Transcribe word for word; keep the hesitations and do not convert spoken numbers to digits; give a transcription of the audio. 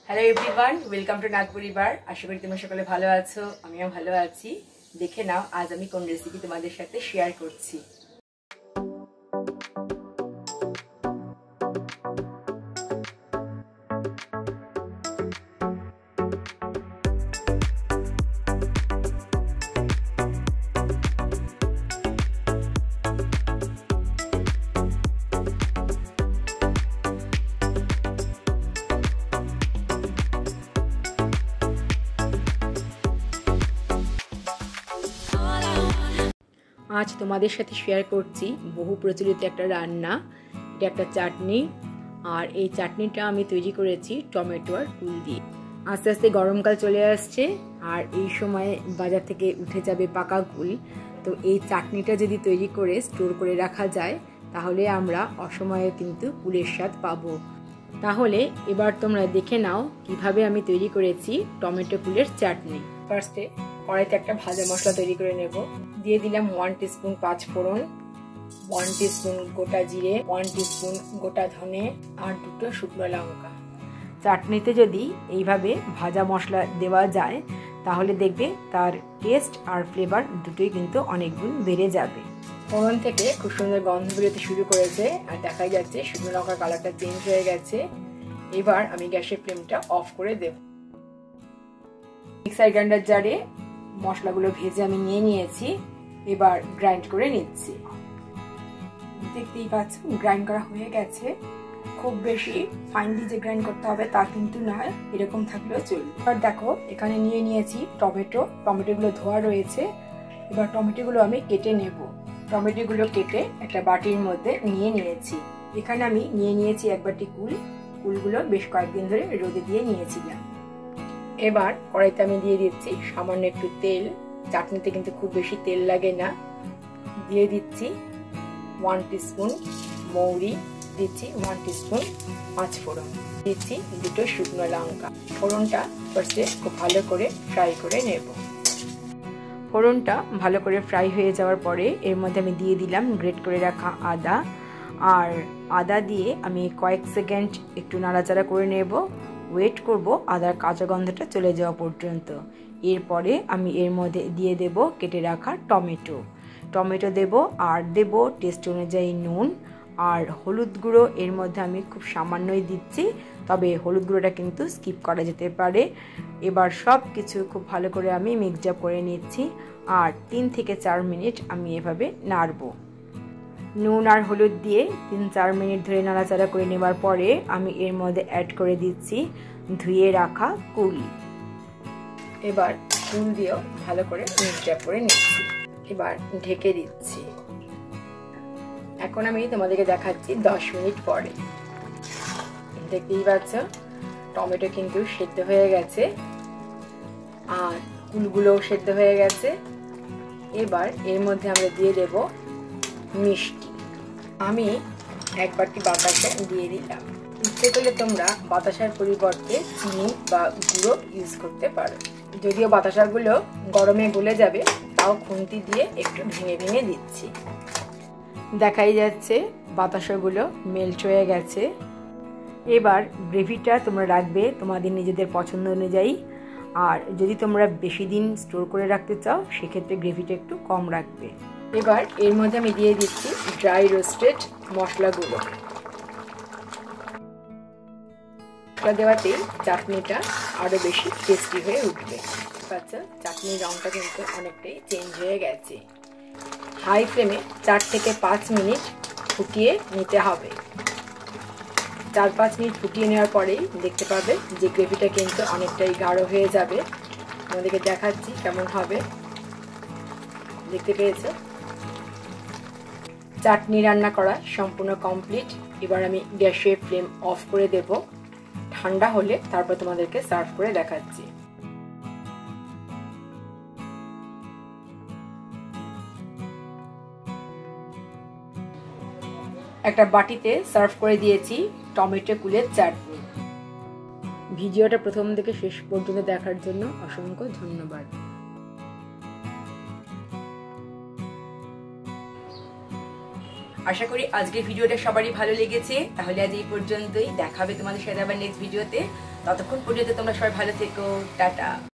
Hello everyone, welcome to Nag পরিবার। আশা করি তোমরা সকলে ভালো আছো, আমিও ভালো আছি। দেখে নাও আজ আমি কোন রেসিপি তোমাদের সাথে শেয়ার করছি। আজ তোমাদের সাথে শেয়ার করছি বহু প্রচলিত একটা রান্না। এটা একটা চাটনি, আর এই চাটনিটা আমি তৈরি করেছি টমেটো আর কুল দিয়ে। আস্তে আস্তে গরমকাল চলে আসছে, আর এই সময় বাজার থেকে উঠে যাবে পাকা কুল। তো এই চাটনিটা যদি তৈরি করে স্টোর করে রাখা যায়, তাহলে আমরা অসময়ে কিন্তু কুলের স্বাদ পাবো। তাহলে এবার তোমরা দেখে নাও কিভাবে আমি তৈরি করেছি টমেটো কুলের চাটনি। ফার্স্টে কড়াইতে একটা ভাজা মশলা তৈরি করে নেব। দিয়ে দিলাম ওয়ান টিস্পুন পাঁচ ফোড়ন, ওয়ান টিস্পুন গোটা জিরে, ওয়ান টিস্পুন গোটা ধনে আর দুটো শুকনো লঙ্কা। চাটনিতে যদি এইভাবে ভাজা মশলা দেওয়া যায়, তাহলে দেখবে তার টেস্ট আর ফ্লেভার দুটোই কিন্তু অনেক গুণ বেড়ে যাবে। ফোড়ন থেকে খুব সুন্দর গন্ধ বেরোতে শুরু করেছে, আর দেখাই যাচ্ছে শুকনো লঙ্কার কালারটা চেঞ্জ হয়ে গেছে। এবার আমি গ্যাসের ফ্লেমটা অফ করে দেব। মিক্সার গ্রাইন্ডার জারে মশলাগুলো ভেজে আমি নিয়ে নিয়েছি, এবার গ্রাইন্ড করে নিচ্ছি। দেখতেই পাচ্ছ গ্রাইন্ড করা হয়ে গেছে। খুব বেশি ফাইনলি যে গ্রাইন্ড করতে হবে তা কিন্তু নয়, এরকম থাকলেও চলবে। এবার দেখো এখানে নিয়ে নিয়েছি টমেটো, টমেটোগুলো ধোয়া রয়েছে। এবার টমেটোগুলো আমি কেটে নেব। টমেটোগুলো কেটে একটা বাটির মধ্যে নিয়ে নিয়েছি। এখানে আমি নিয়ে নিয়েছি এক বাটি কুল। কুলগুলো বেশ কয়েকদিন ধরে রোদে দিয়ে নিয়েছিলাম। এবার কড়াইতে আমি দিয়ে দিচ্ছি সামান্য একটু তেল। চাটনিতে কিন্তু খুব বেশি তেল লাগে না। দিয়ে দিচ্ছি ওয়ান টিস্পুন মৌরি, দিচ্ছি ওয়ান টিস্পুন পাঁচ ফোড়ন, দিচ্ছি দুটো শুকনো লঙ্কা। ফোড়নটা ফার্স্টে খুব ভালো করে ফ্রাই করে নেব। ফোড়নটা ভালো করে ফ্রাই হয়ে যাওয়ার পরে এর মধ্যে আমি দিয়ে দিলাম গ্রেট করে রাখা আদা। আর আদা দিয়ে আমি কয়েক সেকেন্ড একটু নাড়াচাড়া করে নেব। ওয়েট করব আদার কাঁচা গন্ধটা চলে যাওয়া পর্যন্ত। এরপরে আমি এর মধ্যে দিয়ে দেব কেটে রাখা টমেটো। টমেটো দেব আর দেব টেস্ট অনুযায়ী নুন আর হলুদ গুঁড়ো। এর মধ্যে আমি খুব সামান্যই দিচ্ছি, তবে হলুদ গুঁড়োটা কিন্তু স্কিপ করা যেতে পারে। এবার সব কিছু খুব ভালো করে আমি মিক্স আপ করে নিচ্ছি, আর তিন থেকে চার মিনিট আমি এভাবে নাড়ব। নুন আর হলুদ দিয়ে তিন চার মিনিট ধরে নাড়াচাড়া করে নেবার পরে আমি এর মধ্যে অ্যাড করে দিচ্ছি ধুয়ে রাখা কুল। এবার কুল দিয়েও ভালো করে মিক্স আপ করে নিচ্ছি। এবার ঢেকে দিচ্ছি। এখন আমি তোমাদেরকে দেখাচ্ছি দশ মিনিট পরে। দেখতেই পাচ্ছ টমেটো কিন্তু সেদ্ধ হয়ে গেছে, আর কুলগুলোও সেদ্ধ হয়ে গেছে। এবার এর মধ্যে আমরা দিয়ে দেব মিষ্টি। আমি এক বাটি বাতাসা দিয়ে দিলাম। ইচ্ছে করলে তোমরা বাতাসার পরিবর্তে চিনি বা গুঁড়ো ইউজ করতে পারো। যদিও বাতাসাগুলো গরমে গলে যাবে, তাও খুন্তি দিয়ে একটু ভেঙে ভেঙে দিচ্ছি। দেখাই যাচ্ছে বাতাসাগুলো মেল্ট হয়ে গেছে। এবার গ্রেভিটা তোমরা রাখবে তোমাদের নিজেদের পছন্দ অনুযায়ী, আর যদি তোমরা বেশি দিন স্টোর করে রাখতে চাও সেক্ষেত্রে গ্রেভিটা একটু কম রাখবে। এবার এর মধ্যে আমি দিয়ে দিচ্ছি ড্রাই রোস্টেড মশলাগুলো। মশলা দেওয়াতেই চাটনিটা আরো বেশি টেস্টি হয়ে উঠবে। আচ্ছা, চাটনির রঙটা কিন্তু অনেকটাই চেঞ্জ হয়ে গেছে। হাই ফ্লেমে চার থেকে পাঁচ মিনিট ফুটিয়ে নিতে হবে। চার পাঁচ মিনিট ফুটিয়ে নেওয়ার পরেই দেখতে পাবে যে গ্রেভিটা কিন্তু অনেকটাই গাঢ় হয়ে যাবে। তোমাদেরকে দেখাচ্ছি কেমন হবে। দেখতে পেয়েছো? চাটনি রান্না করা সম্পূর্ণ কমপ্লিট। এবার আমি গ্যাসের ফ্লেম অফ করে দেব। ঠান্ডা হলে তারপর তোমাদেরকে সার্ভ করে দেখাচ্ছি। একটা বাটিতে সার্ভ করে দিয়েছি টমেটো কুলের চাটনি। ভিডিওটা প্রথম থেকে শেষ পর্যন্ত দেখার জন্য অসংখ্য ধন্যবাদ। আশা করি আজকের ভিডিওটা সবারই ভালো লেগেছে। তাহলে আজ এই পর্যন্তই, দেখা হবে তোমাদের সাথে আবার নেক্সট ভিডিওতে। ততক্ষণ পর্যন্ত তোমরা সবাই ভালো থেকো, টাটা।